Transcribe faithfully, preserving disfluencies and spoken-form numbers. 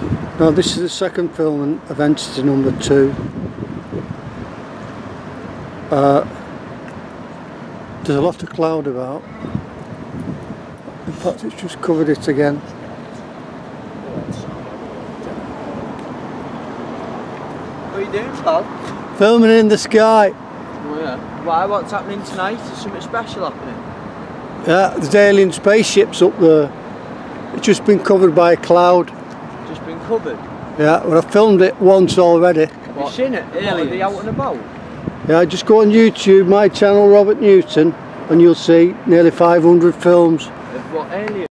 Now this is the second film of entity number two. Uh, there's a lot of cloud about. In fact, it's just covered it again. What are you doing, pal? Filming in the sky. Oh yeah. Why? What's happening tonight? Is something special happening? Yeah, there's alien spaceships up there. It's just been covered by a cloud. Just been covered? Yeah, well I filmed it once already. Have you seen it? What, are they out and about? Yeah, just go on YouTube, my channel, Robert Newton, and you'll see nearly five hundred films. What, aliens?